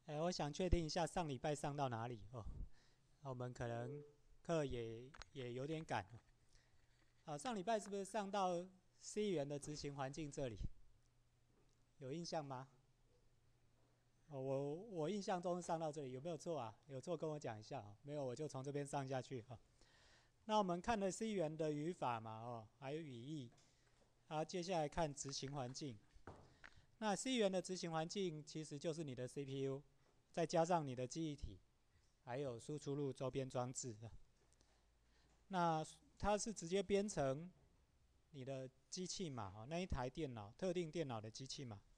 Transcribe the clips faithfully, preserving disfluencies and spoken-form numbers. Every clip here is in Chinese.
哎，我想确定一下上礼拜上到哪里哦。我们可能课也也有点赶哦。好，上礼拜是不是上到 C 语言的执行环境这里？有印象吗？哦，我我印象中上到这里，有没有错啊？有错跟我讲一下啊。没有我就从这边上下去啊。那我们看了 C 语言的语法嘛，哦，还有语义。好，接下来看执行环境。那 C 语言的执行环境其实就是你的 C P U， 再加上你的记忆体，还有输出入周边装置。那它是直接编程你的机器码，那一台电脑特定电脑的机器码。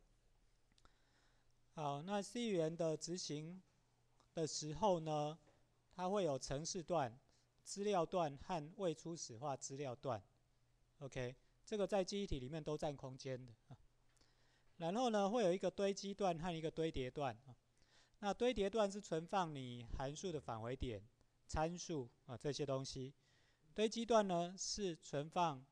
好，那 C 语言的执行的时候呢，它会有程式段、资料段和未初始化资料段。OK， 这个在记忆体里面都占空间的。然后呢，会有一个堆积段和一个堆叠段。那堆叠段是存放你函数的返回点、参数啊这些东西。堆积段呢是存放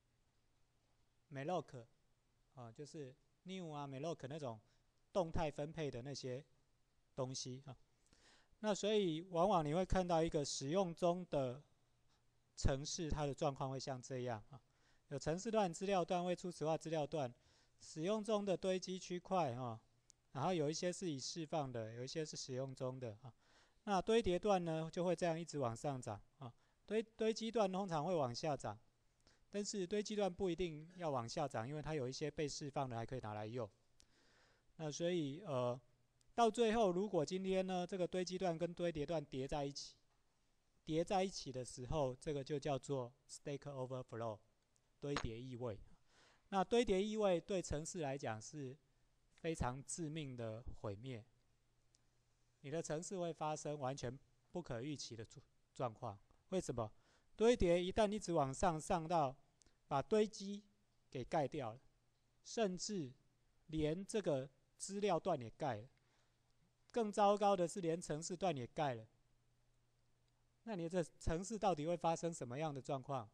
malloc 啊，就是 new 啊 malloc 那种动态分配的那些东西啊。那所以往往你会看到一个使用中的程式，它的状况会像这样啊，有程式段、资料段、未初始化资料段，使用中的堆积区块啊，然后有一些是已释放的，有一些是使用中的啊。那堆叠段呢就会这样一直往上涨啊，堆堆积段通常会往下涨，但是堆积段不一定要往下涨，因为它有一些被释放的还可以拿来用。那所以呃，到最后如果今天呢这个堆积段跟堆叠段叠在一起，叠在一起的时候，这个就叫做 stack overflow 堆叠异位。那堆叠异位对程式来讲是非常致命的毁灭，你的程式会发生完全不可预期的状况。为什么？堆叠一旦一直往上上到把堆积给盖掉了，甚至连这个资料段也盖了，更糟糕的是连程式段也盖了。那你这程式到底会发生什么样的状况？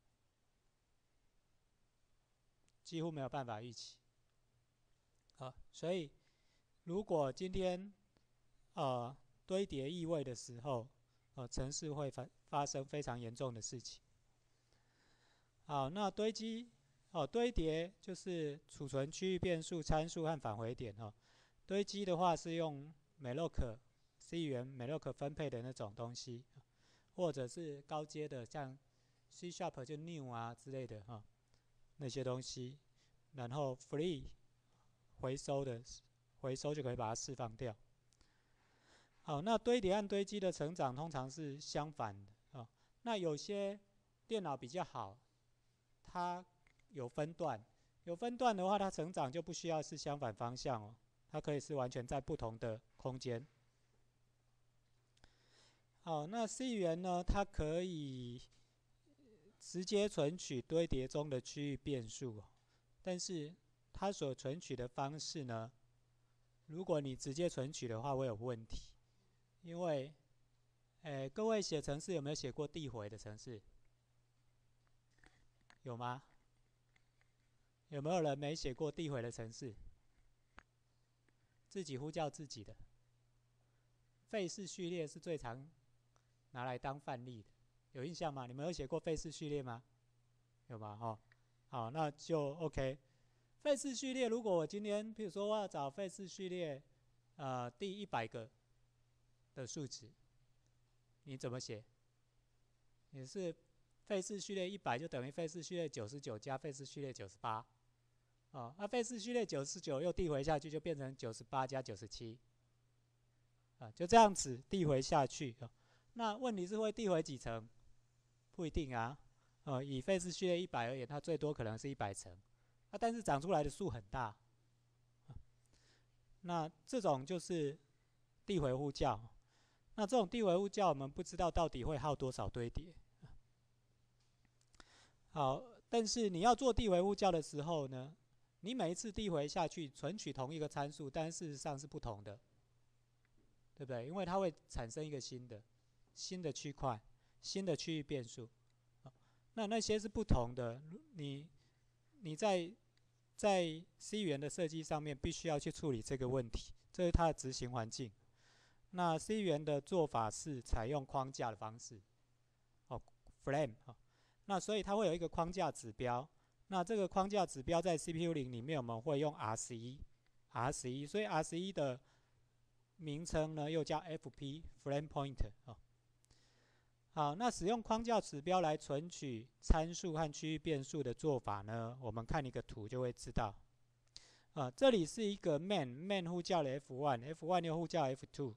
几乎没有办法预期。好，所以如果今天呃堆叠异位的时候，呃程式会发发生非常严重的事情。好，那堆积哦堆叠就是储存区域变数、参数和返回点哦。堆积的话是用 malloc C 语言 malloc 分配的那种东西，或者是高阶的像 C Sharp 就 new 啊之类的哈那些东西，然后 free 回收的回收就可以把它释放掉。好，那堆叠和堆积的成长通常是相反的啊、哦。那有些电脑比较好，它有分段，有分段的话，它成长就不需要是相反方向哦，它可以是完全在不同的空间。好，那 C 语言呢，它可以直接存取堆叠中的区域变数，但是它所存取的方式呢，如果你直接存取的话会有问题，因为，诶，各位写程式有没有写过递回的程式？有吗？有没有人没写过递回的程式？自己呼叫自己的，费氏序列是最常拿来当范例的，有印象吗？你们有写过费氏序列吗？有吗？哦，好，那就 OK。费氏序列，如果我今天，比如说我要找费氏序列，呃，第一百个的数值，你怎么写？你是费氏序列一百就等于费氏序列九十九加费氏序列九十八，哦，那费氏序列九十九又递回下去，就变成九十八加九十七，啊，就这样子递回下去。哦，那问题是会递回几层？不一定啊。哦，以费氏序列一百而言，它最多可能是一百层，啊，但是长出来的数很大。啊，那这种就是递回呼叫。那这种递回呼叫，我们不知道到底会耗多少堆叠。好，但是你要做递回呼叫的时候呢，你每一次递回下去存取同一个参数，但事实上是不同的，对不对？因为它会产生一个新的新的区块、新的区域变数。那那些是不同的，你你在在 C 语言的设计上面必须要去处理这个问题， 这是它的执行环境。那 C 语言的做法是采用框架的方式，哦 ，frame 哦，那所以它会有一个框架指标。那这个框架指标在 C P U 零里面我们会用 R 十一 ，R 十一，所以 R 十一的名称呢又叫 F P frame pointer 哦。好，那使用框架指标来存取参数和区域变数的做法呢，我们看一个图就会知道。啊，这里是一个 main，main 呼叫了 F 一 ，F 一 又呼叫 F 二。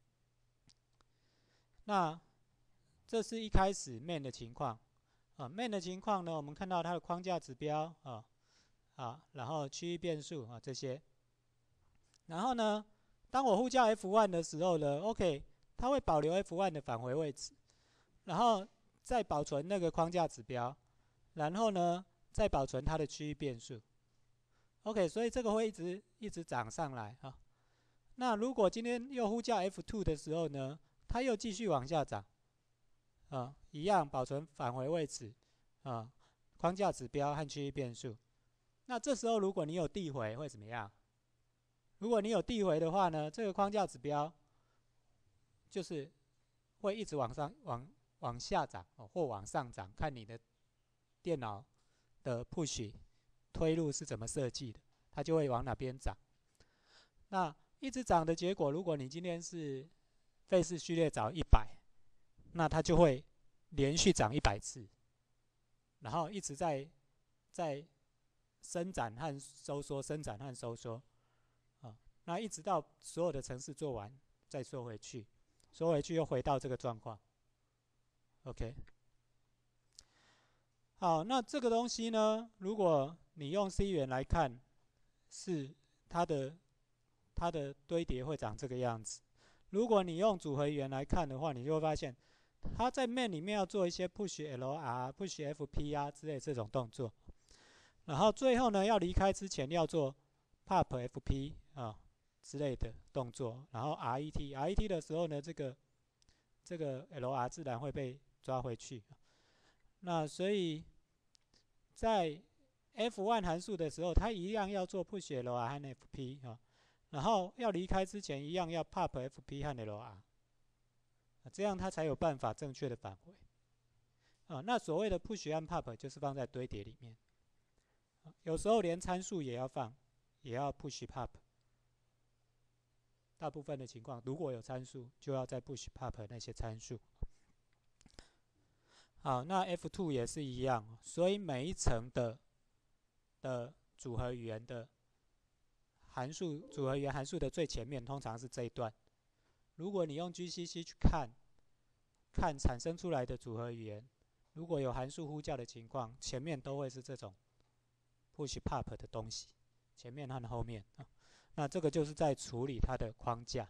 那这是一开始 main 的情况。啊 ，main 的情况呢，我们看到它的框架指标啊，啊，然后区域变数啊这些。然后呢，当我呼叫 F 一 的时候呢 ，OK， 它会保留 F 一 的返回位置，然后再保存那个框架指标，然后呢，再保存它的区域变数。OK， 所以这个会一直一直涨上来啊。那如果今天又呼叫 F 二 的时候呢，它又继续往下涨，啊，一样保存返回位置，啊，框架指标和区域变数。那这时候如果你有递回会怎么样？如果你有递回的话呢，这个框架指标就是会一直往上往往下涨，哦，或往上涨，看你的电脑的 push 推路是怎么设计的，它就会往哪边涨。那一直涨的结果，如果你今天是费氏序列找一百，那它就会连续涨一百次，然后一直在在伸展和收缩，伸展和收缩，啊，那一直到所有的程式做完，再缩回去，缩回去又回到这个状况。OK， 好，那这个东西呢，如果你用 C 语言来看，是它的它的堆叠会长这个样子。如果你用组合语言来看的话，你就会发现，它在 main 里面要做一些 push L R、push F P 啊之类这种动作，然后最后呢，要离开之前要做 pop F P 啊之类的动作，然后 R E T R E T 的时候呢，这个这个 L R 自然会被抓回去。那所以在 F 一 函数的时候，它一样要做 push L R 和 F P 啊，然后要离开之前一样要 pop F P 和 L R， 这样它才有办法正确的返回。啊，那所谓的 push 和 pop 就是放在堆叠里面，有时候连参数也要放，也要 push pop。大部分的情况，如果有参数，就要再 push pop 那些参数。好，那 F 二 也是一样，所以每一层的的组合语言的函数，组合语言函数的最前面通常是这一段。如果你用 G C C 去看，看产生出来的组合语言，如果有函数呼叫的情况，前面都会是这种 push pop 的东西，前面和后面啊。那这个就是在处理它的框架。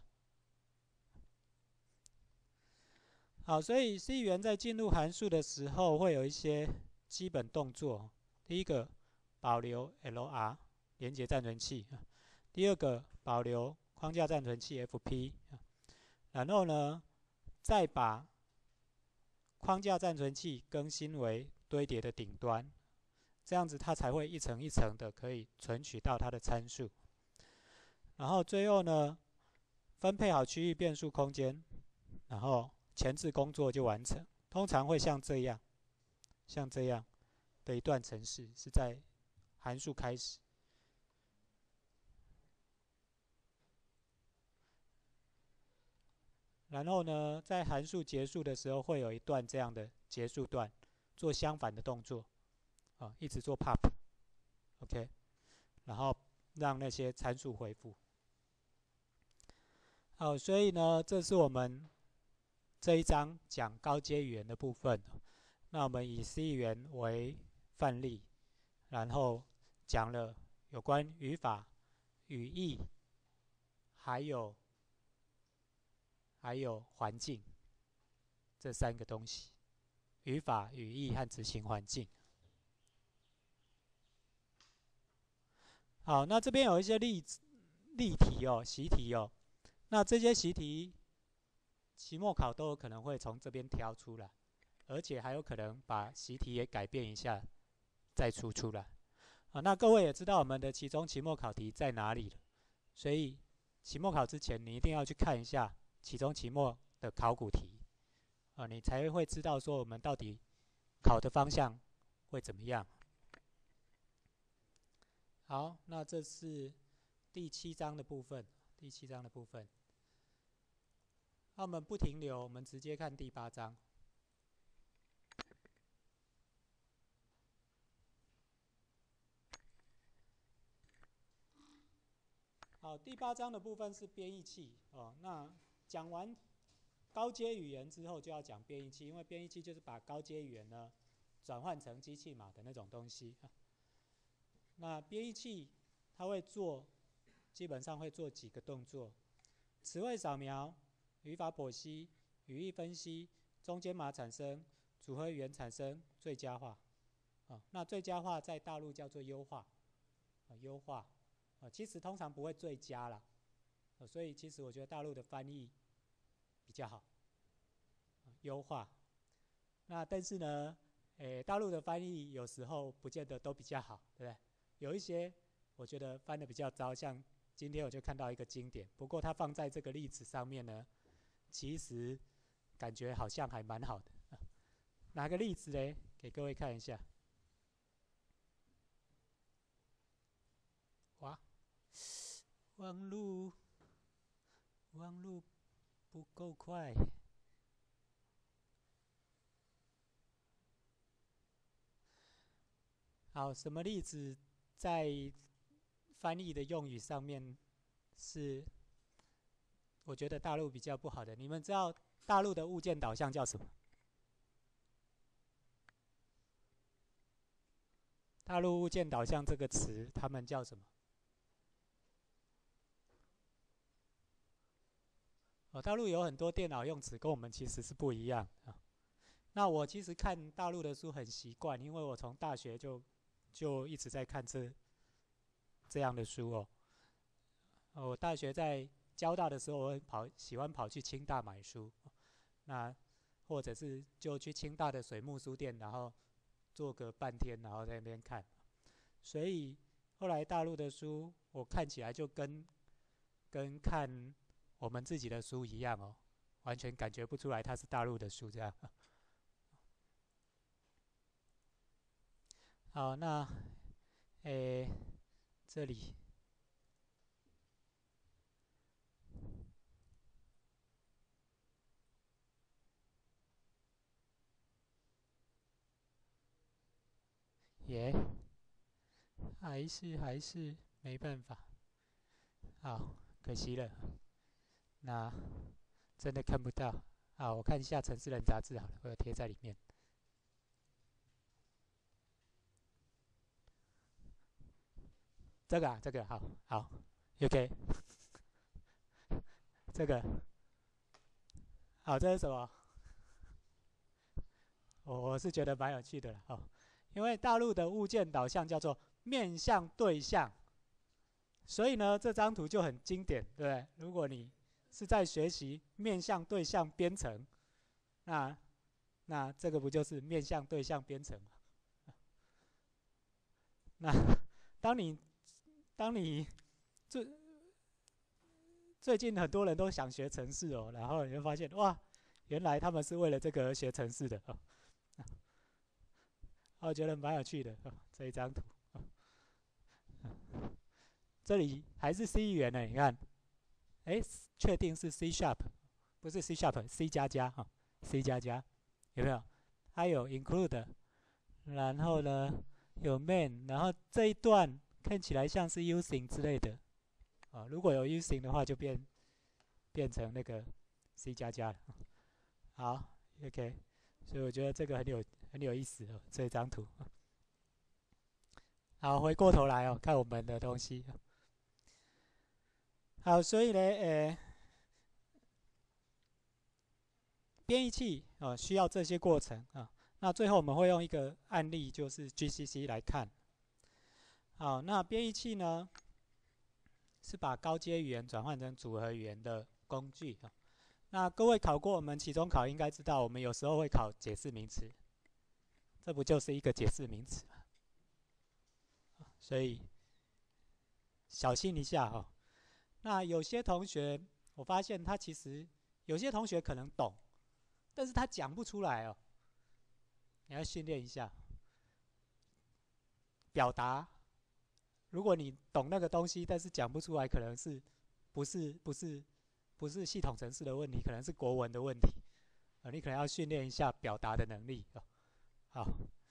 好，所以 C 语言在进入函数的时候会有一些基本动作。第一个，保留 L R 连接暂存器；第二个，保留框架暂存器 F P；然后呢，再把框架暂存器更新为堆叠的顶端，这样子它才会一层一层的可以存取到它的参数。然后最后呢，分配好区域变数空间，然后前置工作就完成。通常会像这样，像这样的一段程式是在函数开始，然后呢，在函数结束的时候会有一段这样的结束段，做相反的动作，啊，一直做 pop，OK， 然后让那些参数恢复。好，所以呢，这是我们这一章讲高阶语言的部分。那我们以 C 语言为范例，然后讲了有关语法、语义，还有还有环境这三个东西：语法、语义和执行环境。好，那这边有一些例子、例题哦、习题哦。那这些习题，期末考都有可能会从这边挑出来，而且还有可能把习题也改变一下，再出出来。啊，那各位也知道我们的期中、期末考题在哪里了，所以期末考之前，你一定要去看一下期中、期末的考古题，啊，你才会知道说我们到底考的方向会怎么样。好，那这是第七章的部分，第七章的部分。那我们不停留，我们直接看第八章。好，第八章的部分是编译器哦。那讲完高阶语言之后，就要讲编译器，因为编译器就是把高阶语言呢转换成机器码的那种东西。那编译器它会做，基本上会做几个动作：词汇扫描、语法剖析、语义分析、中间码产生、组合语言产生、最佳化。啊，那最佳化在大陆叫做优化，啊，优化。啊，其实通常不会最佳啦，啊，所以其实我觉得大陆的翻译比较好，啊，优化。那但是呢，诶，大陆的翻译有时候不见得都比较好，对不对？有一些我觉得翻得比较糟，像今天我就看到一个经典，不过它放在这个例子上面呢，其实感觉好像还蛮好的。啊，哪个例子呢？给各位看一下。哇，网路网路不够快。好，什么例子在翻译的用语上面是我觉得大陆比较不好的？你们知道大陆的物件导向叫什么？大陆物件导向这个词，他们叫什么？哦，大陆有很多电脑用词跟我们其实是不一样啊。那我其实看大陆的书很习惯，因为我从大学就就一直在看这这样的书哦。我大学在交大的时候，我会跑喜欢跑去清大买书，那或者是就去清大的水木书店，然后坐个半天，然后在那边看。所以后来大陆的书，我看起来就跟跟看我们自己的书一样哦，完全感觉不出来它是大陆的书这样。好，那诶这里耶、yeah, 还是还是没办法，好，可惜了。那真的看不到。好，我看一下《城市人》杂志好了，我有贴在里面。这个啊，这个好好 ，OK， 这个好，这是什么？我我是觉得蛮有趣的了哦，因为大陆的物件导向叫做面向对象，所以呢，这张图就很经典，对不对？如果你是在学习面向对象编程，那那这个不就是面向对象编程吗？那当你当你最最近很多人都想学程式哦，然后你会发现哇，原来他们是为了这个而学程式的哦。我觉得蛮有趣的哦，这一张图。哦，这里还是 C 语言呢，你看，哎，确定是 C sharp， 不是 C sharp，C 加加哈 ，C 加加，有没有？它有 include， 然后呢有 main， 然后这一段看起来像是 using 之类的啊，哦，如果有 using 的话，就变变成那个 C 加加了。好 ，OK， 所以我觉得这个很有很有意思哦，这张图。好，回过头来哦，看我们的东西。好，所以呢，呃，编译器啊，呃，需要这些过程啊。那最后我们会用一个案例，就是 G C C 来看。好，那编译器呢，是把高阶语言转换成组合语言的工具啊。那各位考过我们期中考，应该知道我们有时候会考解释名词，这不就是一个解释名词吗？所以小心一下哈。 那有些同学，我发现他其实有些同学可能懂，但是他讲不出来哦。你要训练一下表达。如果你懂那个东西，但是讲不出来，可能是不是不是不是系统程式的问题，可能是国文的问题。呃，你可能要训练一下表达的能力。哦，好，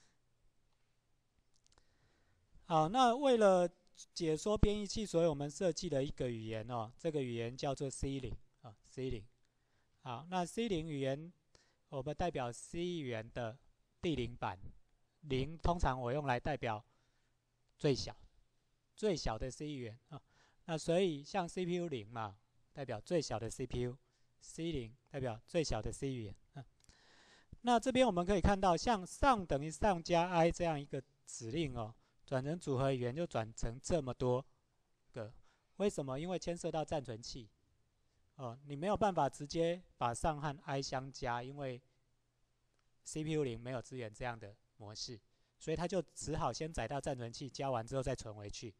好，那为了解说编译器，所以我们设计了一个语言哦，这个语言叫做 C 零啊 ，C 零。好，那 C 零语言我们代表 C 语言的第零版，零通常我用来代表最小最小的 C 语言啊。那所以像 C P U 零嘛，代表最小的 C P U，C 零代表最小的 C 语言啊。那这边我们可以看到，像上等于上加 i 这样一个指令哦，转成组合语言就转成这么多个。为什么？因为牵涉到暂存器哦，你没有办法直接把上和 i 相加，因为 C P U 零没有支援这样的模式，所以它就只好先载到暂存器，加完之后再存回去。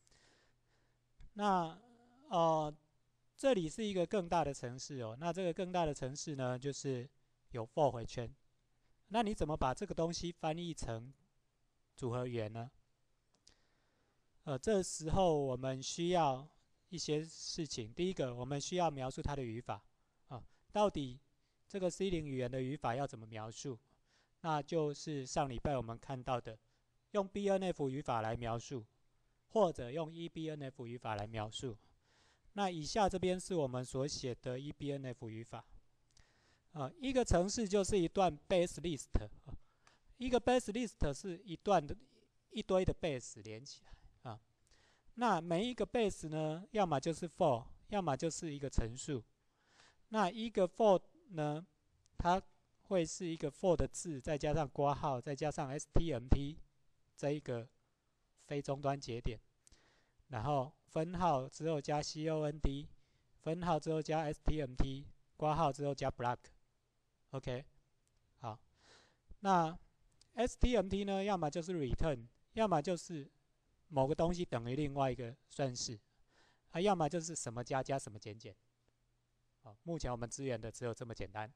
那呃，这里是一个更大的程式哦。那这个更大的程式呢，就是有 for 回圈。那你怎么把这个东西翻译成组合语言呢？呃，这时候我们需要一些事情。第一个，我们需要描述它的语法啊，到底这个 C 零语言的语法要怎么描述？那就是上礼拜我们看到的，用 B N F 语法来描述，或者用 E B N F 语法来描述。那以下这边是我们所写的 E B N F 语法。啊，一个程式就是一段 base list， 一个 base list 是一段的一堆的 base 连起来啊。那每一个 base 呢，要么就是 for， 要么就是一个陈述。那一个 for 呢，它会是一个 for 的字，再加上括号，再加上 S T M T 这一个非终端节点，然后分号之后加 cond， 分号之后加 S T M T， 括号之后加 block。OK， 好，那 S T M T 呢，要么就是 return， 要么就是某个东西等于另外一个算式，啊，要么就是什么加加什么减减。好，目前我们支援的只有这么简单。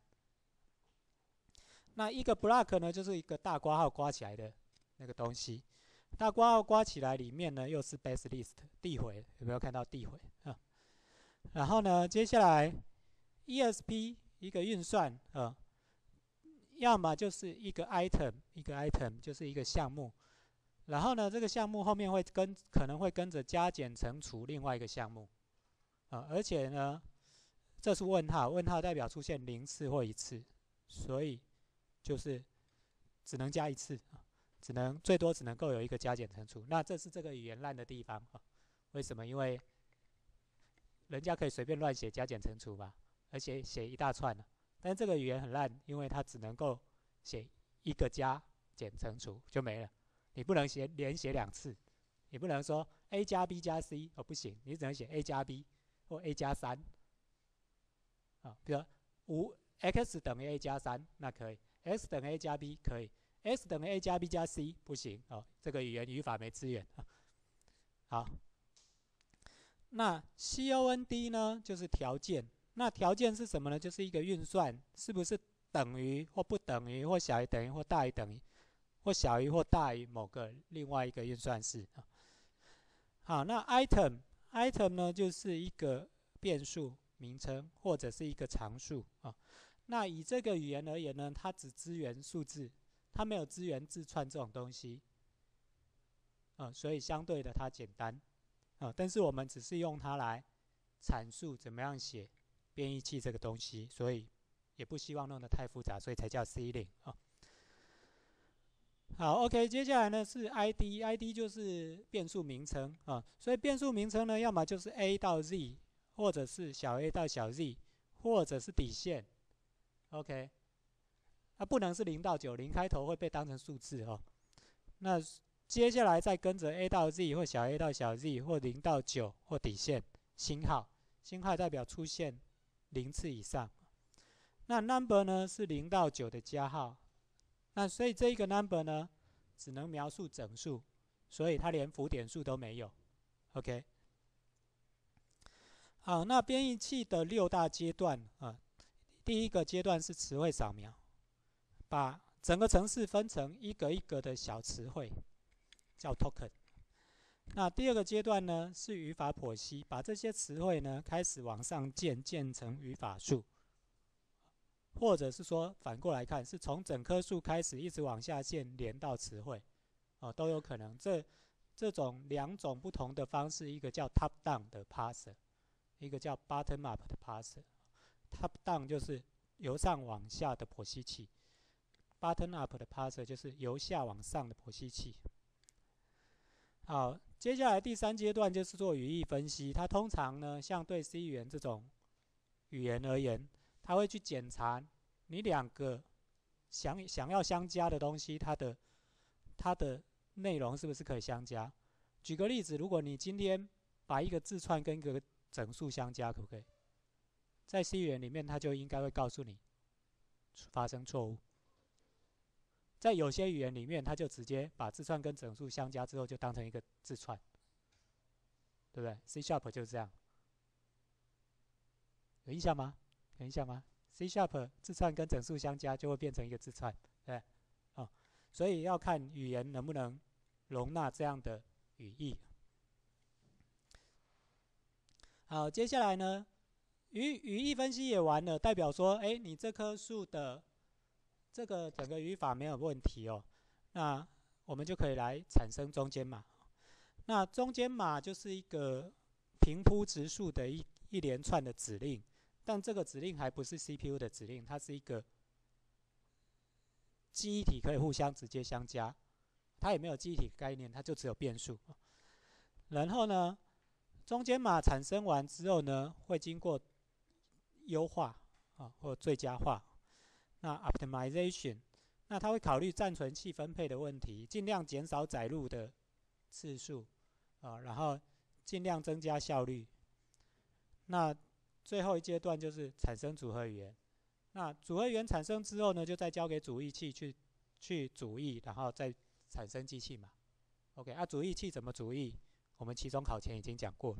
那一个 block 呢，就是一个大括号括起来的那个东西，大括号括起来里面呢又是 base list 递回，有没有看到递回啊？然后呢，接下来 E S P 一个运算啊。要么就是一个 item， 一个 item 就是一个项目，然后呢，这个项目后面会跟可能会跟着加减乘除另外一个项目，啊，而且呢，这是问号，问号代表出现零次或一次，所以就是只能加一次，只能最多只能够有一个加减乘除。那这是这个语言烂的地方啊，为什么？因为人家可以随便乱写加减乘除吧，而且写一大串呢。但这个语言很烂，因为它只能够写一个加减乘除就没了，你不能写连写两次，你不能说 a 加 b 加 c 哦，不行，你只能写 a 加 b 或 a 加三啊，比如五 x 等于 a 加三，那可以 ，x 等于 a 加 b 可以 ，x 等于 a 加 b 加 c 不行哦，这个语言语法没支援啊。好，那 cond 呢就是条件。那条件是什么呢？就是一个运算是不是等于或不等于或小于等于或大于等于或小于或大于某个另外一个运算式。好，那 item item 呢就是一个变数名称或者是一个常数啊。那以这个语言而言呢，它只支援数字，它没有支援字串这种东西啊，所以相对的它简单啊。但是我们只是用它来阐述怎么样写编译器这个东西，所以也不希望弄得太复杂，所以才叫 C 零啊。好 ，OK， 接下来呢是 I D，I D 就是变数名称啊，所以变数名称呢，要么就是 A 到 Z， 或者是小 a 到小 z， 或者是底线 ，OK， 它不能是零到九，零开头会被当成数字哦。那接下来再跟着 A 到 Z 或小 a 到小 z 或零到九或底线星号，星号代表出现零次以上。那 number 呢是零到九的加号，那所以这一个 number 呢只能描述整数，所以它连浮点数都没有。OK， 好，那编译器的六大阶段啊，第一个阶段是词汇扫描，把整个程式分成一个一个的小词汇，叫 token。那第二个阶段呢是语法剖析，把这些词汇呢开始往上建，建成语法树，或者是说反过来看，是从整棵树开始一直往下建，连到词汇，哦，都有可能。这这种两种不同的方式，一个叫 top down 的 parser， 一个叫 bottom up 的 parser。top down 就是由上往下的剖析器 ，bottom up 的 parser 就是由下往上的剖析器。好，接下来第三阶段就是做语义分析。它通常呢，像对 C 语言这种语言而言，它会去检查你两个想想要相加的东西，它的它的内容是不是可以相加。举个例子，如果你今天把一个字串跟一个整数相加，可不可以？在 C 语言里面，它就应该会告诉你发生错误。在有些语言里面，它就直接把字串跟整数相加之后，就当成一个字串，对不对 ？C Sharp 就是这样，有印象吗？有印象吗 ？C Sharp 字串跟整数相加就会变成一个字串，对，哦，所以要看语言能不能容纳这样的语义。好，接下来呢，语语义分析也完了，代表说，哎，你这棵树的这个整个语法没有问题哦，那我们就可以来产生中间码。那中间码就是一个平铺直述的一一连串的指令，但这个指令还不是 C P U 的指令，它是一个记忆体可以互相直接相加，它也没有记忆体概念，它就只有变数。然后呢，中间码产生完之后呢，会经过优化啊或最佳化。那 optimization， 那它会考虑暂存器分配的问题，尽量减少载入的次数啊，然后尽量增加效率。那最后一阶段就是产生组合语言。那组合语言产生之后呢，就再交给组译器去去组译，然后再产生机器码。OK， 啊，组译器怎么组译？我们期中考前已经讲过了。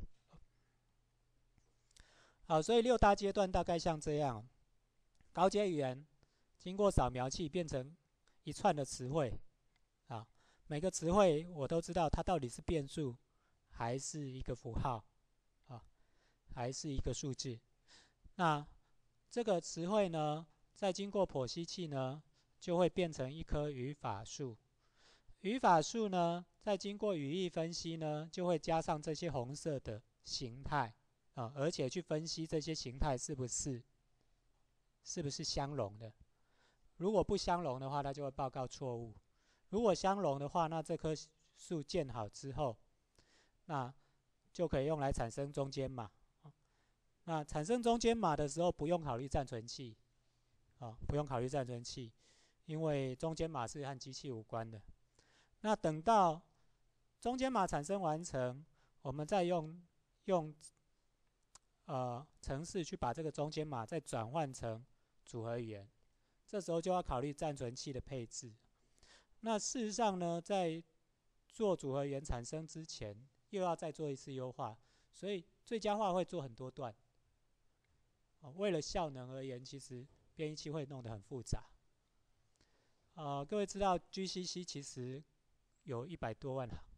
好，所以六大阶段大概像这样：高阶语言经过扫描器变成一串的词汇，啊，每个词汇我都知道它到底是变数还是一个符号，啊，还是一个数字。那这个词汇呢，再经过剖析器呢，就会变成一棵语法树。语法树呢，再经过语义分析呢，就会加上这些红色的形态啊，而且去分析这些形态是不是是不是相容的。如果不相容的话，它就会报告错误；如果相容的话，那这棵树建好之后，那就可以用来产生中间码。那产生中间码的时候，不用考虑暂存器，啊，不用考虑暂存器，因为中间码是和机器无关的。那等到中间码产生完成，我们再用用呃程式去把这个中间码再转换成组合语言，这时候就要考虑暂存器的配置。那事实上呢，在做组合语言产生之前，又要再做一次优化，所以最佳化会做很多段。哦，为了效能而言，其实编译器会弄得很复杂。呃，各位知道 G C C 其实有一百多万行，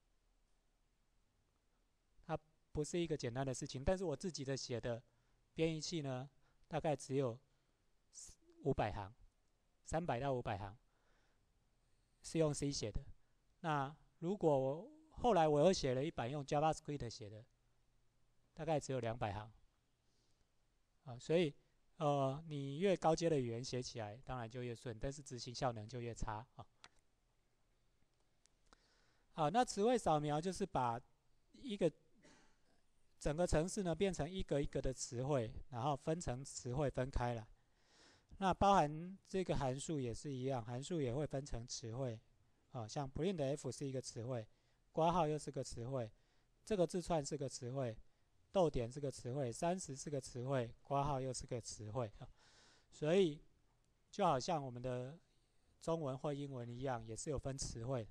它不是一个简单的事情。但是我自己的写的编译器呢，大概只有五百行，三百到五百行，是用 C 写的。那如果我后来我又写了一版用 JavaScript 写的，大概只有两百行。啊，所以呃，你越高阶的语言写起来，当然就越顺，但是执行效能就越差啊。好，那词汇扫描就是把一个整个程式呢变成一个一个的词汇，然后分成词汇分开来。那包含这个函数也是一样，函数也会分成词汇啊，像 printf 是一个词汇，括号又是个词汇，这个字串是个词汇。逗点是个词汇，三十是个词汇，括号又是个词汇，所以就好像我们的中文或英文一样，也是有分词汇。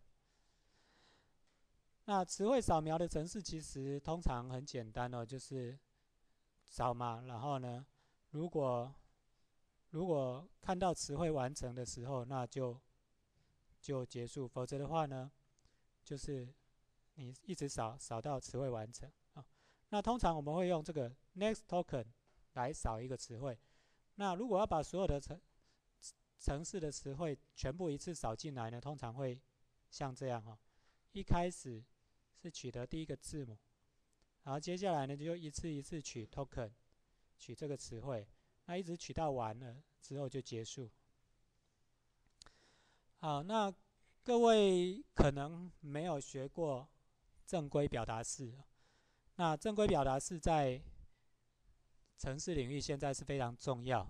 那词汇扫描的程式其实通常很简单哦，就是扫码，然后呢，如果如果看到词汇完成的时候，那就就结束；否则的话呢，就是你一直扫扫到词汇完成啊。那通常我们会用这个 next token 来扫一个词汇。那如果要把所有的程程式的词汇全部一次扫进来呢，通常会像这样哈、哦，一开始是取得第一个字母，然后接下来呢就一次一次取 token， 取这个词汇，那一直取到完了之后就结束。好，那各位可能没有学过正规表达式，那正规表达式在程式领域现在是非常重要。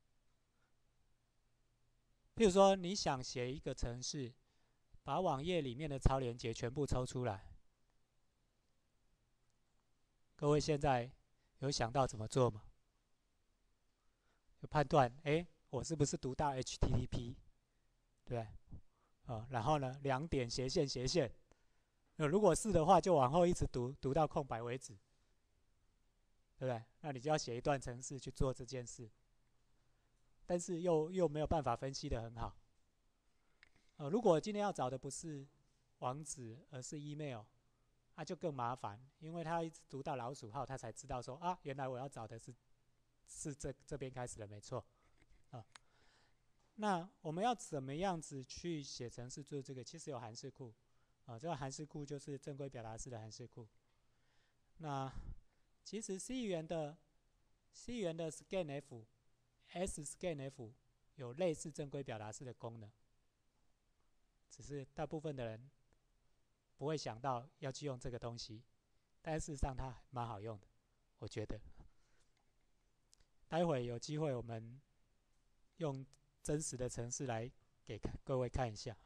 譬如说，你想写一个程式，把网页里面的超连结全部抽出来，各位现在有想到怎么做吗？就判断，哎，我是不是读到 H T T P， 对，啊、哦，然后呢，两点斜线斜线，呃，如果是的话，就往后一直读，读到空白为止，对不对？那你就要写一段程式去做这件事，但是又又没有办法分析得很好。呃，如果今天要找的不是网址，而是 email， 那、啊、就更麻烦，因为他一直读到老鼠号，他才知道说啊，原来我要找的是是这这边开始的，没错。啊，那我们要怎么样子去写程式做这个？其实有函式库，啊，这个函式库就是正规表达式的函式库。那其实 C 语言的 C 语言的 scanf、scanf 有类似正规表达式的功能。只是大部分的人不会想到要去用这个东西，但事实上它蛮好用的，我觉得。待会有机会我们用真实的程式来给各位看一下。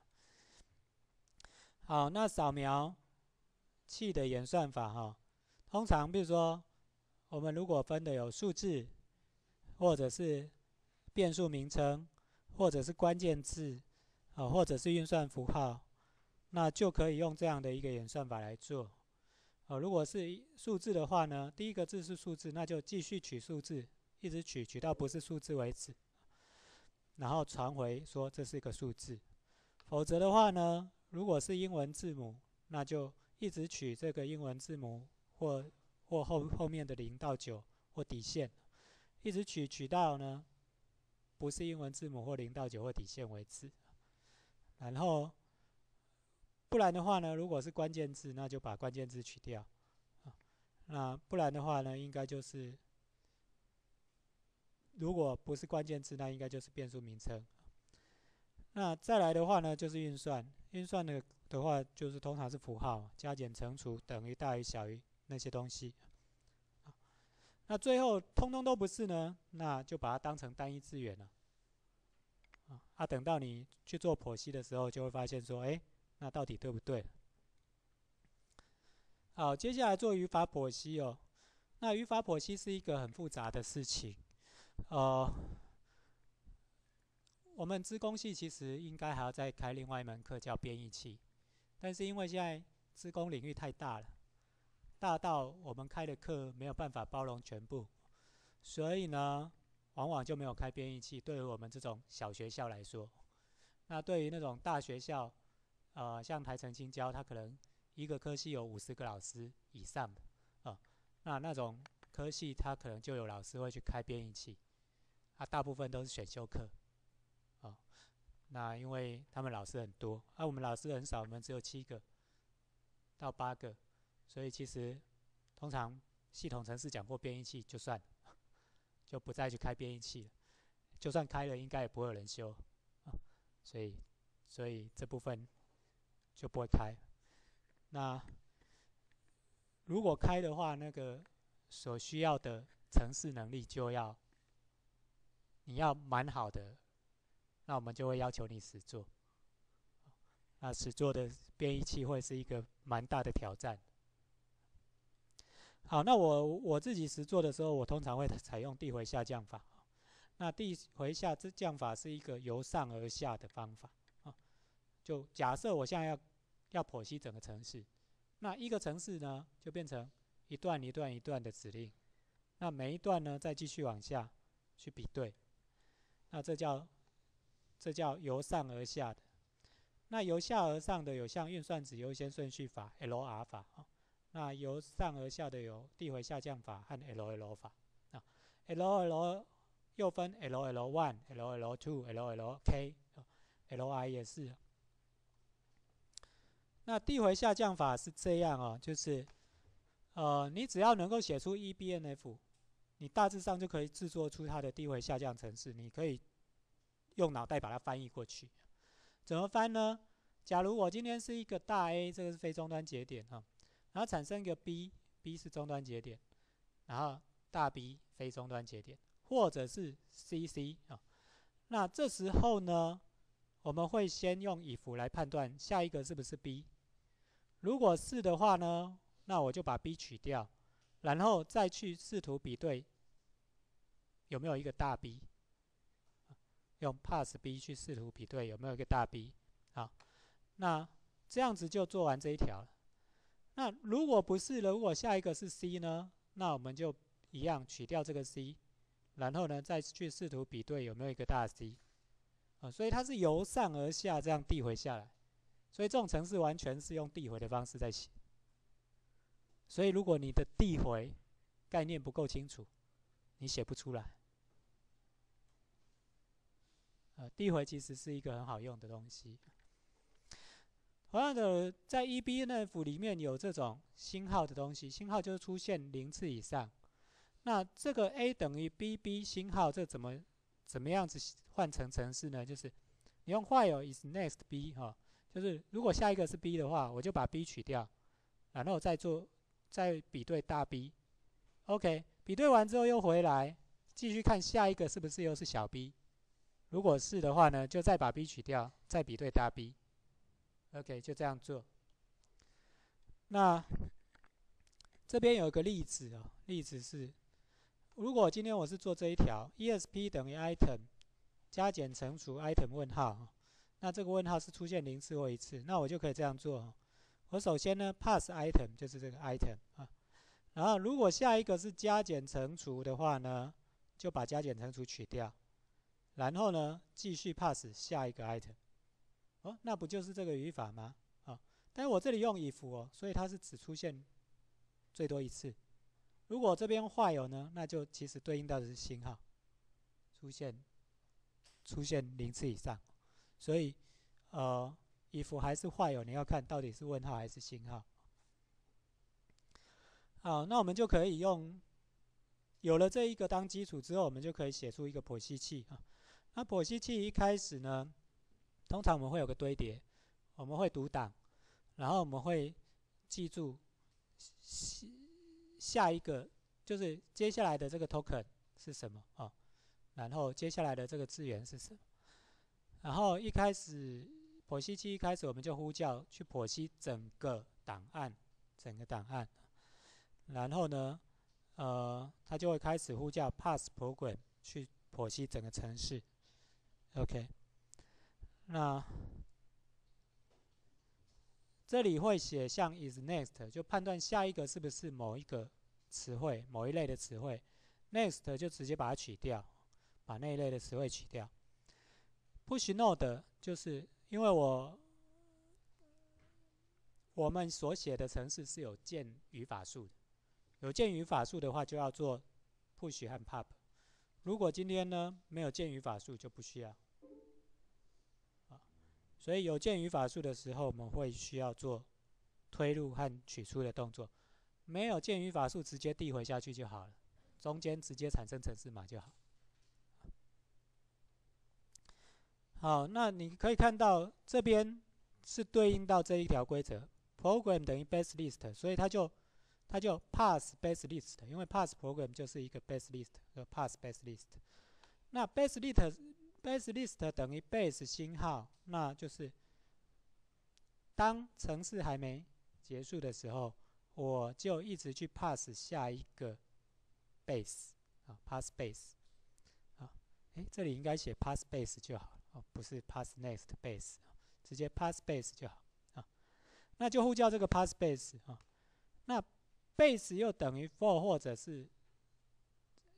好，那扫描器的演算法哈，通常比如说我们如果分的有数字，或者是变数名称，或者是关键字，啊，或者是运算符号，那就可以用这样的一个演算法来做。呃，如果是数字的话呢，第一个字是数字，那就继续取数字，一直取，取到不是数字为止，然后传回说这是一个数字。否则的话呢，如果是英文字母，那就一直取这个英文字母或或后后面的零到九或底线，一直取取到呢不是英文字母或零到九或底线为止。然后不然的话呢，如果是关键字，那就把关键字取掉。那不然的话呢，应该就是如果不是关键字，那应该就是变数名称。那再来的话呢，就是运算。运算的的话，就是通常是符号，加减乘除等于大于小于那些东西。那最后通通都不是呢，那就把它当成单一字元了。啊，等到你去做剖析的时候，就会发现说，哎，那到底对不对？好，接下来做语法剖析哦。那语法剖析是一个很复杂的事情，呃，我们资工系其实应该还要再开另外一门课叫编译器，但是因为现在资工领域太大了，大到我们开的课没有办法包容全部，所以呢，往往就没有开编译器。对于我们这种小学校来说，那对于那种大学校，呃，像台城青交，它可能一个科系有五十个老师以上的，啊、呃，那那种科系它可能就有老师会去开编译器，啊，大部分都是选修课，啊、呃，那因为他们老师很多，啊，我们老师很少，我们只有七个到八个，所以其实通常系统程式讲过编译器就算了，就不再去开编译器了，就算开了，应该也不会有人修，啊，所以所以这部分就不会开。那如果开的话，那个所需要的程式能力就要你要蛮好的，那我们就会要求你实作。那实作的编译器会是一个蛮大的挑战。好，那我我自己实作的时候，我通常会采用递回下降法。那递回下降法是一个由上而下的方法啊。就假设我现在要要剖析整个程式，那一个程式呢就变成一段一段一段的指令， 那每一段呢再继续往下去比对，那这叫这叫由上而下的。那由下而上的有像运算子优先顺序法 L R 法、哦、那由上而下的有递回下降法和 L L 法、啊、L L 又分 L L 一、L L 二、L L K、L I 也是。那递回下降法是这样哦，就是呃，你只要能够写出 E B N F， 你大致上就可以制作出它的递回下降程式，你可以用脑袋把它翻译过去。怎么翻呢？假如我今天是一个大 A， 这个是非终端节点哈，然后产生一个 B，B 是终端节点，然后大 B 非终端节点，或者是 C C 啊。那这时候呢，我们会先用if来判断下一个是不是 B。如果是的话呢，那我就把 B 取掉，然后再去试图比对有没有一个大 B。用 pass B 去试图比对有没有一个大 B， 好，那这样子就做完这一条了。那如果不是，如果下一个是 C 呢，那我们就一样取掉这个 C， 然后呢再去试图比对有没有一个大 C，啊，所以它是由上而下这样递回下来，所以这种程式完全是用递回的方式在写。所以如果你的递回概念不够清楚，你写不出来。呃，递回其实是一个很好用的东西。同样的，在 E B N F 里面有这种星号的东西，星号就是出现零次以上。那这个 A 等于 B，B 星号，这怎么怎么样子换成程式呢？就是你用 while is next B 哈、哦，就是如果下一个是 B 的话，我就把 B 取掉，然后再做再比对大 B。OK， 比对完之后又回来继续看下一个是不是又是小 B。如果是的话呢，就再把 B 取掉，再比对大 B。OK， 就这样做。那这边有一个例子哦，例子是，如果今天我是做这一条 E S P 等于 item 加减乘除 item 问号，那这个问号是出现零次或一次，那我就可以这样做。我首先呢 pass item 就是这个 item 啊，然后如果下一个是加减乘除的话呢，就把加减乘除取掉。然后呢，继续 pass 下一个 item， 哦，那不就是这个语法吗？啊，但是我这里用 if 哦，所以它是只出现最多一次。如果这边while呢，那就其实对应到的是星号，出现出现零次以上。所以呃 if 还是while，你要看到底是问号还是星号。好，那我们就可以用有了这一个当基础之后，我们就可以写出一个剖析器啊。那剖析器一开始呢，通常我们会有个堆叠，我们会读档，然后我们会记住下一个就是接下来的这个 token 是什么啊，然后接下来的这个资源是什么，然后一开始剖析器一开始我们就呼叫去剖析整个档案，整个档案，然后呢，呃，它就会开始呼叫 pass program 去剖析整个程式。OK， 那这里会写像 is next， 就判断下一个是不是某一个词汇，某一类的词汇。next 就直接把它取掉，把那一类的词汇取掉。push node 就是因为我我们所写的程式是有键语法数的，有键语法数的话就要做 push 和 pop。如果今天呢没有键语法数就不需要。所以有键语法数的时候，我们会需要做推入和取出的动作；没有键语法数，直接递回下去就好了，中间直接产生程式码就好。好，那你可以看到这边是对应到这一条规则 ，program 等于 base list， 所以它就它就 pass base list， 因为 pass program 就是一个 base list， 就 pass base list。那 base list base list 等于 base 星号，那就是当程式还没结束的时候，我就一直去 pass 下一个 base 啊 ，pass base 啊，诶，这里应该写 pass base 就好了哦，不是 pass next base， 直接 pass base 就好啊。那就呼叫这个 pass base 啊，那 base 又等于 for 或者是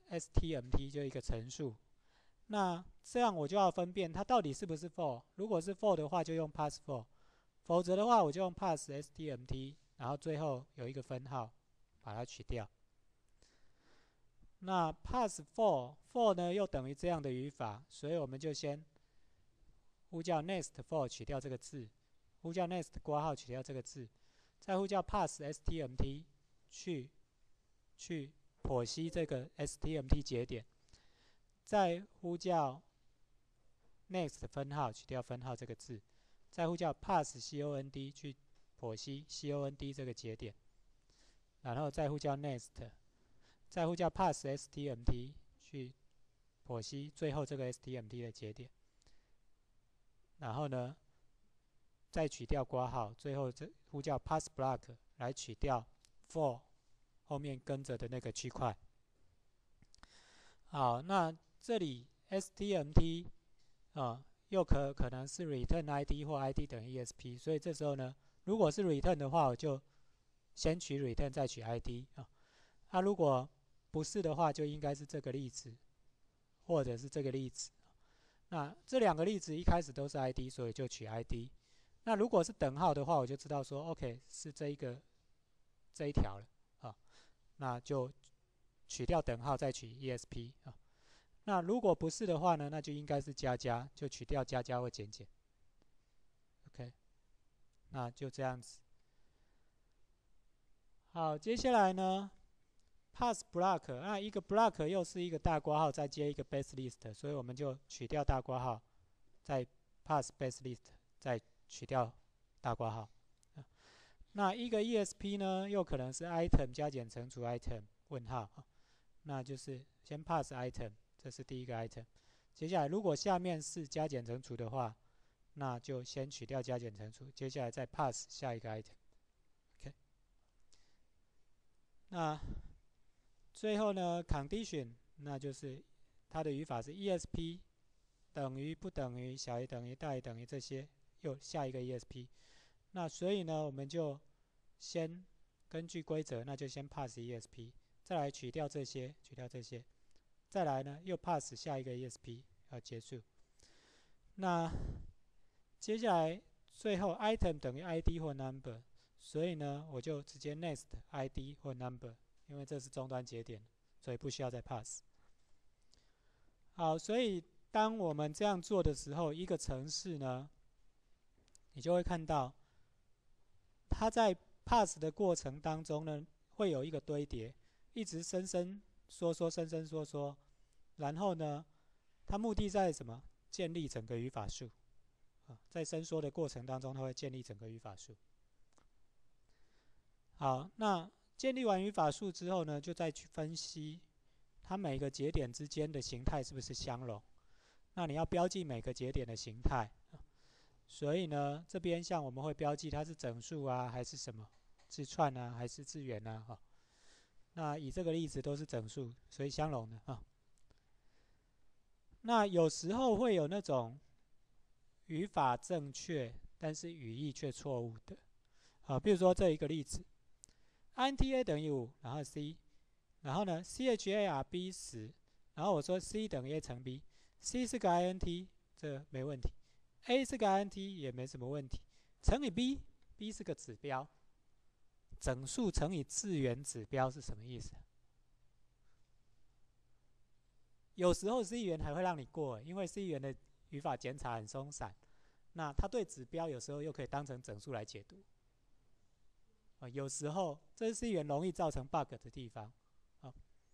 S T M T 就一个陈述。那这样我就要分辨它到底是不是 for。如果是 for 的话，就用 pass for；否则的话，我就用 pass S T M T， 然后最后有一个分号把它取掉。那 pass for for 呢又等于这样的语法，所以我们就先呼叫 next for 取掉这个字，呼叫 next 括号取掉这个字，再呼叫 pass S T M T 去去剖析这个 S T M T 节点，再呼叫 next 分号取掉分号这个字，再呼叫 pass cond 去剖析 cond 这个节点，然后再呼叫 next， 再呼叫 pass S T M T 去剖析最后这个 S T M T 的节点，然后呢再取掉括号，最后这呼叫 pass block 来取掉 for 后面跟着的那个区块。好，那这里 S T M T 啊、呃，又可可能是 return I D 或 I D 等于 E S P， 所以这时候呢，如果是 return 的话，我就先取 return 再取 I D 啊。那如果不是的话，就应该是这个例子，或者是这个例子。那这两个例子一开始都是 I D， 所以就取 I D。那如果是等号的话，我就知道说 ，OK 是这一个这一条了啊，那就取掉等号再取 E S P 啊。那如果不是的话呢，那就应该是加加，就取掉加加或减减。OK， 那就这样子。好，接下来呢 ，pass block， 那一个 block 又是一个大括号再接一个 base list， 所以我们就取掉大括号，再 pass base list， 再取掉大括号。那一个 E S P 呢，又可能是 item 加减乘除 item 问号，那就是先 pass item， 这是第一个 item。接下来如果下面是加减乘除的话，那就先取掉加减乘除，接下来再 pass 下一个 item。OK， 那最后呢 condition， 那就是它的语法是 E S P 等于不等于小于等于大于等于这些，又下一个 E S P。那所以呢，我们就先根据规则，那就先 pass E S P， 再来取掉这些，取掉这些，再来呢又 pass 下一个 E S P， 要结束。那接下来最后 item 等于 I D 或 number， 所以呢我就直接 next I D 或 number， 因为这是终端节点，所以不需要再 pass。好，所以当我们这样做的时候，一个程式呢，你就会看到它在 pass 的过程当中呢，会有一个堆叠，一直伸伸缩缩，伸伸缩缩，然后呢，它目的在什么？建立整个语法树。在伸缩的过程当中，它会建立整个语法树。好，那建立完语法树之后呢，就再去分析它每个节点之间的形态是不是相容。那你要标记每个节点的形态，所以呢，这边像我们会标记它是整数啊，还是什么字串啊，还是字元啊，哈。那以这个例子都是整数，所以相容的啊。那有时候会有那种语法正确，但是语义却错误的，啊，比如说这一个例子 ，int a 等于五，然后 c， 然后呢 charb 十，然后我说 c 等于 a 乘 b，c 是个 int， 这没问题 ，a 是个 int 也没什么问题，乘以 b，b 是个指标，整数乘以字元指标是什么意思？有时候 C 语言还会让你过，因为 C 语言的语法检查很松散，那它对指标有时候又可以当成整数来解读。啊，有时候这是 C 语言容易造成 bug 的地方。好，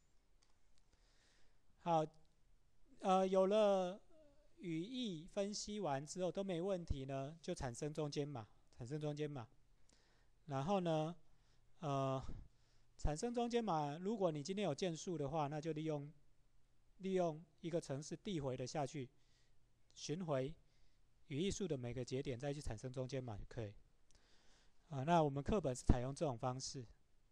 好，呃，有了语义分析完之后都没问题呢，就产生中间码，产生中间码。然后呢，呃，产生中间码，如果你今天有件数的话，那就利用。利用一个程式递回的下去，寻回语义树的每个节点，再去产生中间码就可以。啊，那我们课本是采用这种方式。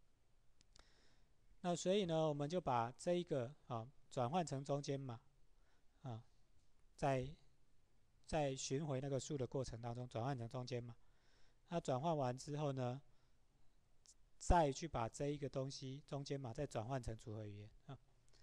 那所以呢，我们就把这一个啊转换成中间码，啊，在在寻回那个数的过程当中转换成中间码。那转换完之后呢，再去把这一个东西中间码再转换成组合语言啊。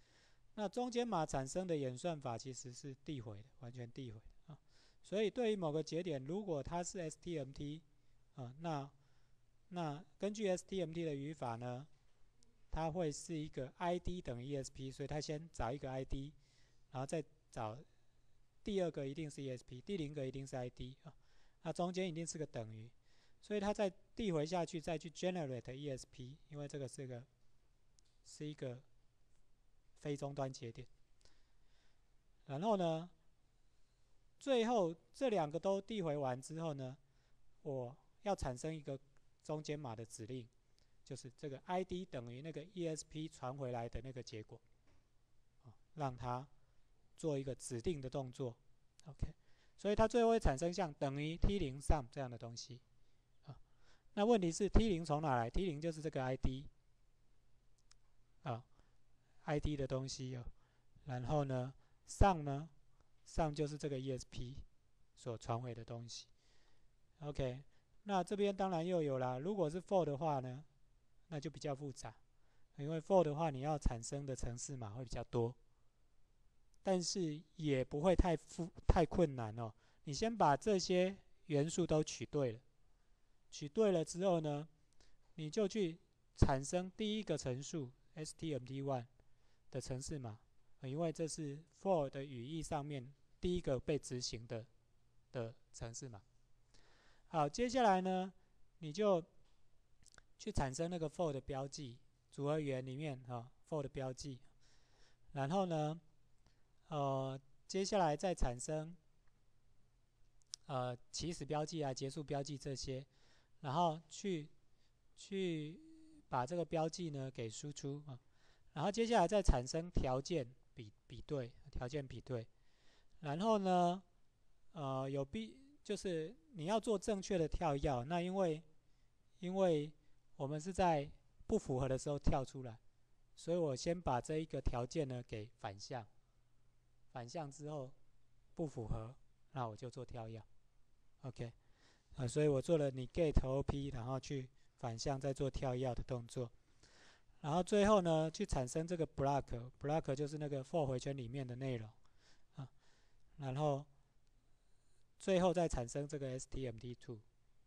那中间码产生的演算法其实是递回的，完全递回的啊。所以对于某个节点，如果它是 S T M T 啊，那那根据 S T M T 的语法呢，它会是一个 I D 等于 E S P， 所以它先找一个 I D， 然后再找第二个一定是 E S P， 第零个一定是 I D 啊，那中间一定是个等于，所以它再递回下去，再去 generate E S P， 因为这个是个是一个非终端节点。然后呢，最后这两个都递回完之后呢，我要产生一个中间码的指令，就是这个 I D 等于那个 E S P 传回来的那个结果，让它做一个指定的动作 ，OK， 所以它最后会产生像等于 T 零 sum 这样的东西啊。那问题是 T 零 从哪来 ？T 零 就是这个 I D 啊 ，I D 的东西哦。然后呢 ，sum 呢 ，sum 就是这个 E S P 所传回的东西。OK， 那这边当然又有啦，如果是 for 的话呢，那就比较复杂，因为 for 的话你要产生的程式码会比较多。但是也不会太复太困难哦。你先把这些元素都取对了，取对了之后呢，你就去产生第一个陈述 S T M T 一 的程式码，因为这是 for 的语义上面第一个被执行的的程式码。好，接下来呢，你就去产生那个 for 的标记，组合语言里面啊、哦、for 的标记，然后呢。呃，接下来再产生呃起始标记啊、结束标记这些，然后去去把这个标记呢给输出啊，然后接下来再产生条件比比对，条件比对，然后呢，呃有必就是你要做正确的跳跃，那因为因为我们是在不符合的时候跳出来，所以我先把这一个条件呢给反向。反向之后不符合，那我就做跳跃 ，OK， 啊，所以我做了 negate O P， 然后去反向再做跳跃的动作，然后最后呢去产生这个 block，block 就是那个 for 回圈里面的内容啊，然后最后再产生这个 S T M T 二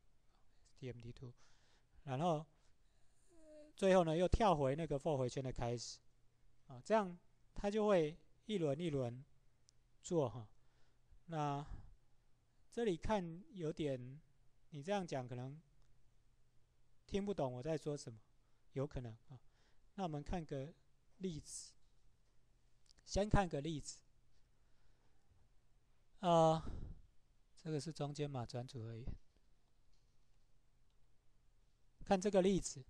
，S T M T 二，然后最后呢又跳回那个 for 回圈的开始啊，这样它就会一轮一轮。做哈，那这里看有点，你这样讲可能听不懂我在说什么，有可能啊。那我们看个例子，先看个例子，呃，这个是中间码转组合语言，看这个例子，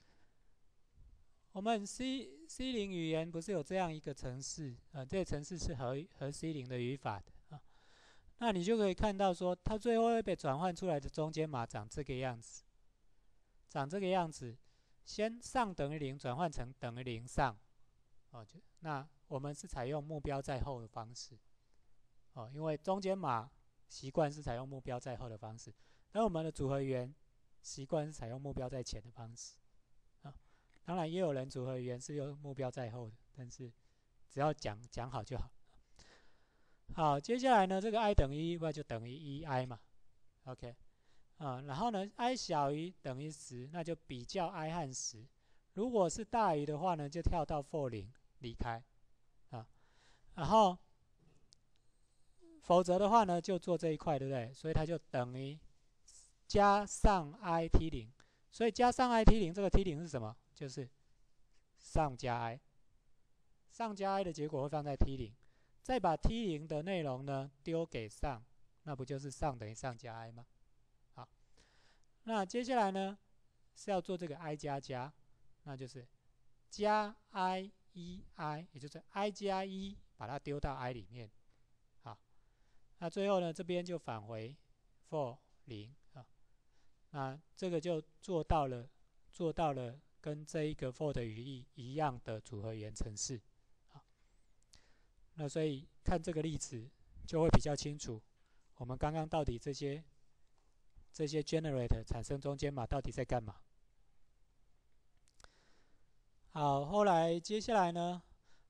我们 C C 零语言不是有这样一个程式啊、呃？这个程式是和和 C 零的语法的啊。那你就可以看到说，它最后会被转换出来的中间码长这个样子，长这个样子。先上等于零转换成等于零上，哦，就那我们是采用目标在后的方式，哦，因为中间码习惯是采用目标在后的方式，而我们的组合语言习惯是采用目标在前的方式。当然，也有人组合语言是用目标在后的，但是只要讲讲好就好。好，接下来呢，这个 i 等于一，那就等于一 i 嘛 ，OK， 啊，然后呢 i 小于等于十，那就比较 i 和十，如果是大于的话呢，就跳到 for 零离开，啊，然后否则的话呢，就做这一块，对不对？所以它就等于加上 i t 零，所以加上 i t 零，这个 t 零是什么？就是上加 i， 上加 i 的结果会放在 t 零，再把 t 零的内容呢丢给上，那不就是上等于上加 i 吗？好，那接下来呢是要做这个 i 加加，那就是加 i 一 i， 也就是 i 加一把它丢到 i 里面。好，那最后呢这边就返回 for 零啊，那这个就做到了，做到了。跟这一个 for 的语义一样的组合语言程式，好，那所以看这个例子就会比较清楚，我们刚刚到底这些这些 generate 产生中间码到底在干嘛？好，后来接下来呢，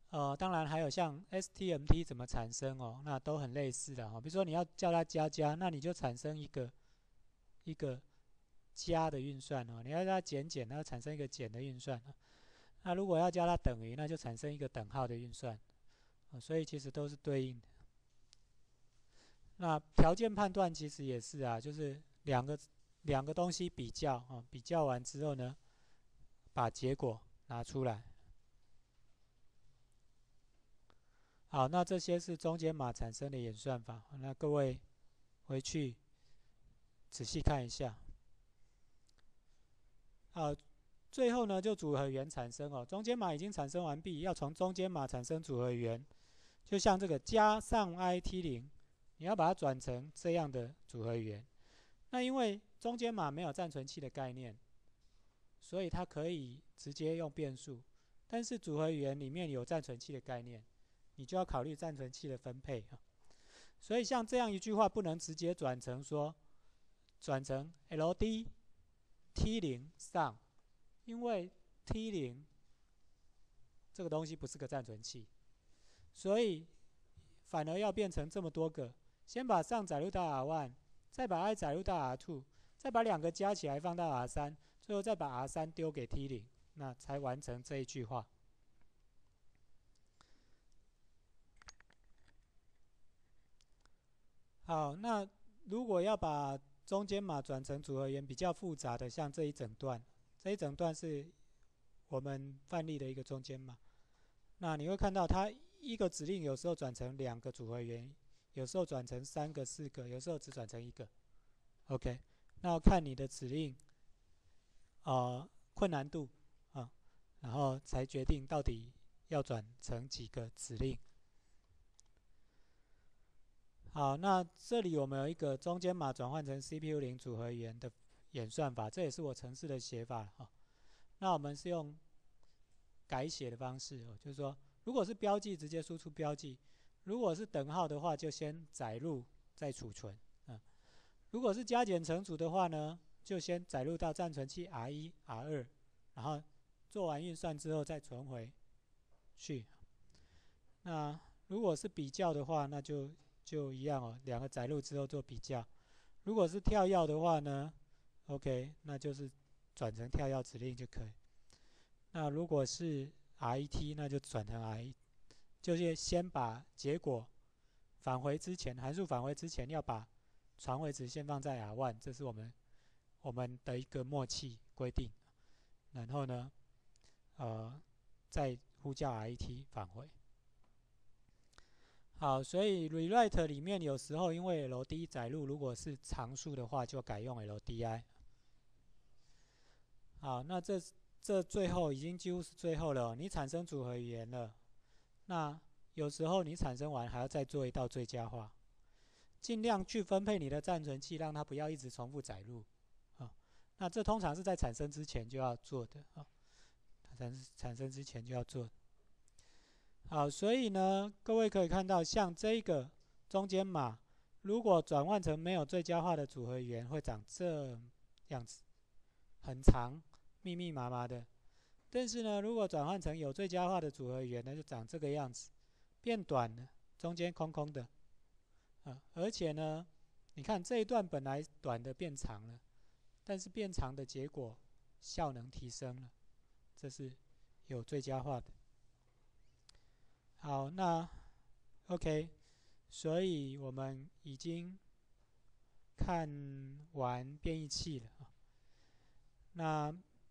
呃，当然还有像 S T M T 怎么产生哦，那都很类似的哦。比如说你要叫它加加，那你就产生一个一个加的运算哦；你要叫它减减，那就产生一个减的运算。那如果要叫它等于，那就产生一个等号的运算。哦，所以其实都是对应的。那条件判断其实也是啊，就是两个两个东西比较啊，比较完之后呢，把结果拿出来。好，那这些是中间码产生的演算法，那各位回去仔细看一下。好，最后呢就组合元产生哦，中间码已经产生完毕，要从中间码产生组合元，就像这个加上 i t 零，你要把它转成这样的组合元。那因为中间码没有暂存器的概念，所以它可以直接用变数，但是组合元里面有暂存器的概念，你就要考虑暂存器的分配。所以像这样一句话不能直接转成说转成 L D T 零上，因为 T 零这个东西不是个暂存器，所以反而要变成这么多个，先把上载入到 R 一， 再把 i 载入到 R 二， 再把两个加起来放到 R 三， 最后再把 R 三 丢给 T 零， 那才完成这一句话。好，那如果要把中间码转成组合元比较复杂的，像这一整段，这一整段是我们范例的一个中间码。那你会看到它一个指令有时候转成两个组合元，有时候转成三个、四个，有时候只转成一个。OK， 那要看你的指令呃困难度啊，然后才决定到底要转成几个指令。好，那这里我们有一个中间码转换成 C P U 零组合元的演算法，这也是我程式的写法哈。那我们是用改写的方式哦，就是说，如果是标记，直接输出标记；如果是等号的话，就先载入再储存。嗯，如果是加减乘除的话呢，就先载入到暂存器 R 一、R 二，然后做完运算之后再存回去。那如果是比较的话，那就就一样哦，两个载入之后做比较。如果是跳跃的话呢 ，OK， 那就是转成跳跃指令就可以。那如果是 R 一 T， 那就转成 R 一， 就是先把结果返回之前，函数返回之前要把传回值先放在 R 一， 这是我们我们的一个默契规定。然后呢，呃，再呼叫 R 一 T 返回。好，所以 rewrite 里面有时候因为 L D 载入如果是常数的话，就改用 L D I。好，那这这最后已经几乎是最后了，你产生组合语言了。那有时候你产生完还要再做一道最佳化，尽量去分配你的暂存器，让它不要一直重复载入。啊，那这通常是在产生之前就要做的啊，产产生之前就要做的。好，所以呢，各位可以看到，像这个中间码，如果转换成没有最佳化的组合语言，会长这样子，很长，密密麻麻的。但是呢，如果转换成有最佳化的组合语言，那就长这个样子，变短了，中间空空的。啊，而且呢，你看这一段本来短的变长了，但是变长的结果效能提升了，这是有最佳化的。好，那 OK， 所以我们已经看完编译器了。那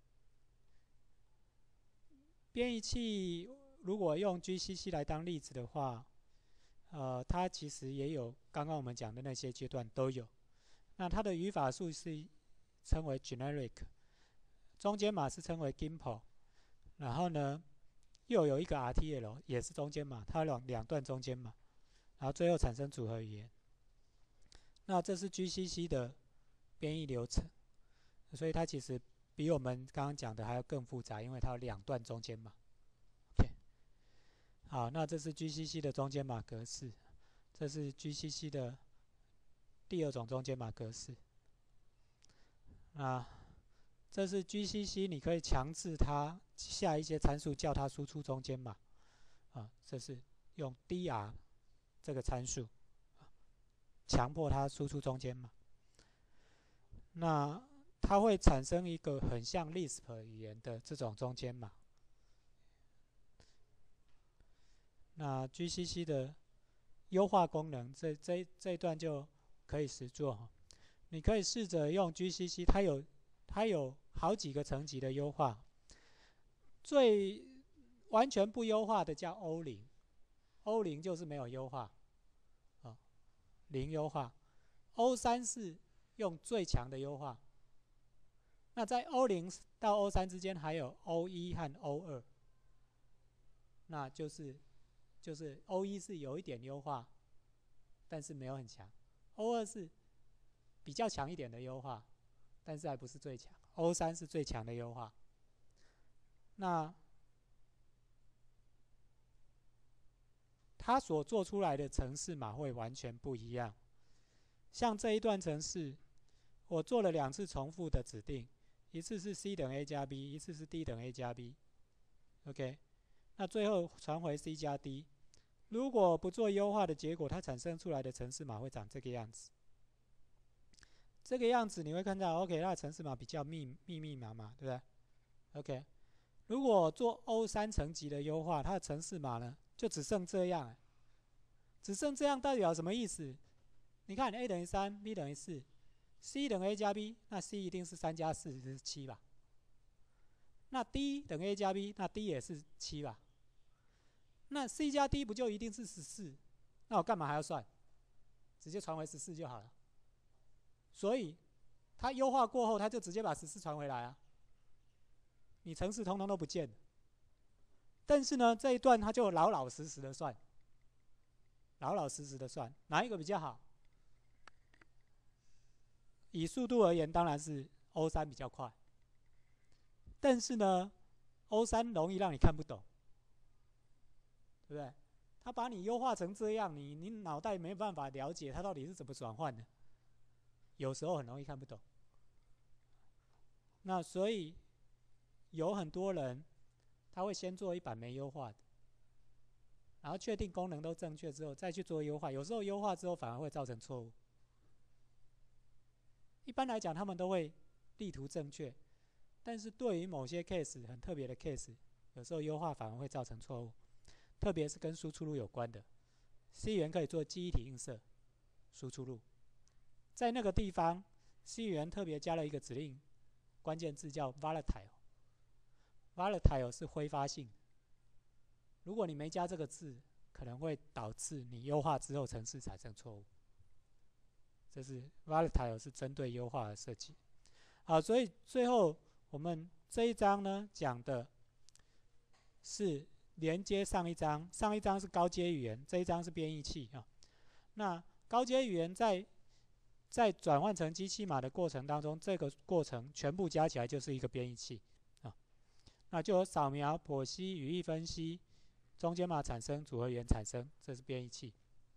编译器如果用 G C C 来当例子的话，呃，它其实也有刚刚我们讲的那些阶段都有。那它的语法树是称为 generic， 中间码是称为 Gimple， 然后呢又有一个 R T L 也是中间码，它有两段中间码，然后最后产生组合语言。那这是 G C C 的编译流程，所以它其实比我们刚刚讲的还要更复杂，因为它有两段中间码。OK， 好，那这是 G C C 的中间码格式，这是 G C C 的第二种中间码格式。啊，这是 G C C， 你可以强制它下一些参数叫它输出中间码。 啊，这是用 dr 这个参数强迫它输出中间码。那它会产生一个很像 Lisp 语言的这种中间码。那 G C C 的优化功能，这这这一段就可以实做。你可以试着用 G C C， 它有它有好几个层级的优化。最完全不优化的叫 O 零，O 零就是没有优化，啊，零优化。O 三是用最强的优化。那在 O 零到 O 三之间还有 O 一和 O 二，那就是就是 O 一是有一点优化，但是没有很强。O 二是比较强一点的优化，但是还不是最强。O 三是最强的优化。那它所做出来的程式码会完全不一样。像这一段程式，我做了两次重复的指定，一次是 C 等于 A 加 B， 一次是 D 等于 A 加 B。OK， 那最后传回 C 加 D。如果不做优化的结果，它产生出来的程式码会长这个样子。这个样子你会看到 ，OK， 它的程式码比较密密密麻麻，对不对 ？OK， 如果做 O 三层级的优化，它的程式码呢就只剩这样，只剩这样代表什么意思？你看 A 等于三 ，B 等于四 ，C 等于 A 加 B， 那 C 一定是三加四是七吧？那 D 等于 A 加 B， 那 D 也是七吧？那 C 加 D 不就一定是十四？那我干嘛还要算？直接传回十四就好了。所以它优化过后，它就直接把十四传回来啊，你程式通通都不见了。但是呢，这一段它就老老实实的算，老老实实的算，哪一个比较好？以速度而言，当然是 O 三比较快。但是呢 ，O 三容易让你看不懂，对不对？它把你优化成这样，你你脑袋没办法了解它到底是怎么转换的。有时候很容易看不懂。那所以有很多人他会先做一版没优化的，然后确定功能都正确之后再去做优化。有时候优化之后反而会造成错误。一般来讲，他们都会地图正确，但是对于某些 case 很特别的 case， 有时候优化反而会造成错误，特别是跟输出入有关的。C 语言可以做记忆体映射输出入。在那个地方 ，C 语言特别加了一个指令关键字叫 volatile。volatile 是挥发性，如果你没加这个字，可能会导致你优化之后程式产生错误。这是 volatile 是针对优化的设计。好，所以最后我们这一章呢讲的是连接上一章，上一章是高阶语言，这一章是编译器啊。那高阶语言在在转换成机器码的过程当中，这个过程全部加起来就是一个编译器啊。那就有扫描、剖析、语义分析、中间码产生、组合语言产生，这是编译器。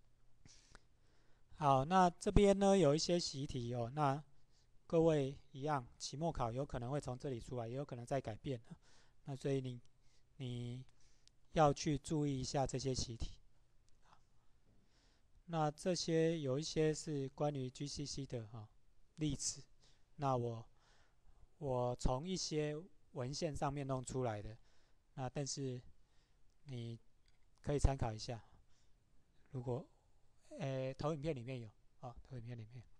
好，那这边呢有一些习题哦，那各位一样，期末考有可能会从这里出来，也有可能再改变。那所以你你要去注意一下这些习题。那这些有一些是关于 G C C 的哈、哦、例子，那我我从一些文献上面弄出来的，那但是你可以参考一下。如果诶投影片里面有啊、哦，投影片里面。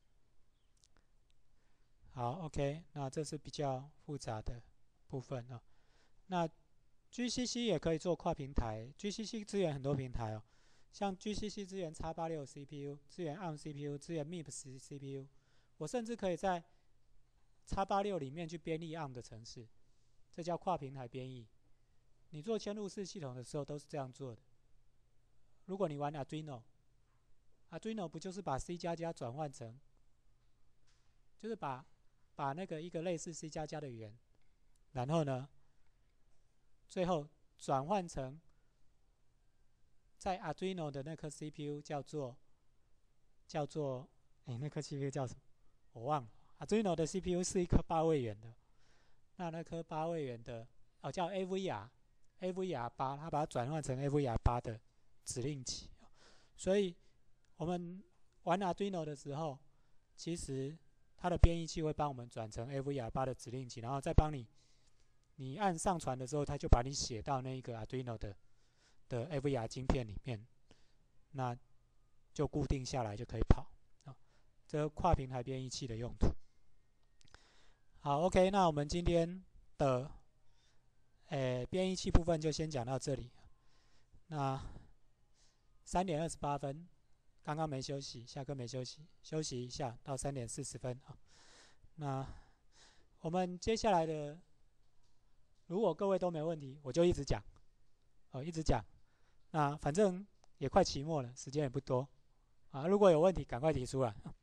好 ，OK， 那这是比较复杂的部分啊、哦。那 G C C 也可以做跨平台 ，G C C 支援很多平台哦。像 G C C 支援 X 八六 C P U， 支援 A R M C P U， 支援 M I P S C P U， 我甚至可以在 X 八六里面去编译 A R M 的程式，这叫跨平台编译。你做嵌入式系统的时候都是这样做的。如果你玩 Arduino，Arduino 不就是把 C 加加转换成，就是把把那个一个类似 C 加加的语言，然后呢，最后转换成在 Arduino 的那颗 C P U 叫做叫做哎，那颗 C P U 叫什么？我忘了。Arduino 的 C P U 是一颗八位元的，那那颗八位元的哦叫 A V R， A V R 八，它把它转换成 A V R 八的指令集。所以我们玩 Arduino 的时候，其实它的编译器会帮我们转成 A V R 八的指令集，然后再帮你，你按上传的时候，它就把你写到那个 Arduino 的的 A V R 晶片里面，那就固定下来就可以跑。啊，这跨平台编译器的用途。好 ，OK， 那我们今天的诶编译器部分就先讲到这里。那三点二十八分，刚刚没休息，下课没休息，休息一下到三点四十分啊。那我们接下来的，如果各位都没问题，我就一直讲，哦，一直讲。那反正也快期末了，时间也不多啊。如果有问题，赶快提出来。